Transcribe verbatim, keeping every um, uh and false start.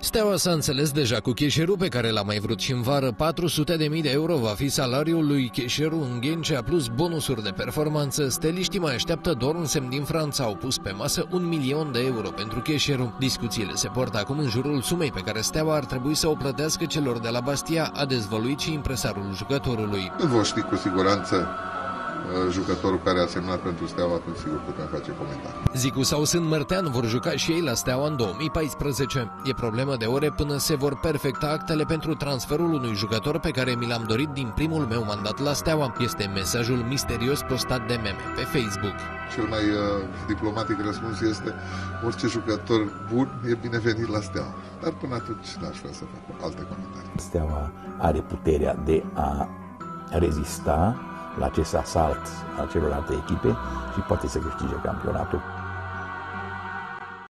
Steaua s-a înțeles deja cu Cheșeru, pe care l-a mai vrut și în vară. patru sute de mii de euro va fi salariul lui Cheșeru în Ghencea, plus bonusuri de performanță. Steliștii mai așteaptă doar un semn din Franța. Au pus pe masă un milion de euro pentru Cheșeru. Discuțiile se poartă acum în jurul sumei pe care Steaua ar trebui să o plătească celor de la Bastia, a dezvăluit și impresarul jucătorului. Nu vă ști cu siguranță jucătorul care a semnat pentru Steaua, atunci sigur putem face comentarii. Zicu sau Sân Mărtean vor juca și ei la Steaua în două mii paisprezece. E problemă de ore până se vor perfecta actele pentru transferul unui jucător pe care mi l-am dorit din primul meu mandat la Steaua. Este mesajul misterios postat de meme pe Facebook. Cel mai uh, diplomatic răspuns este: orice jucător bun e binevenit la Steaua. Dar până atunci n-aș vrea să fac alte comentarii. Steaua are puterea de a rezista la acest asalt al celorlalte echipe și poate să câștige campionatul.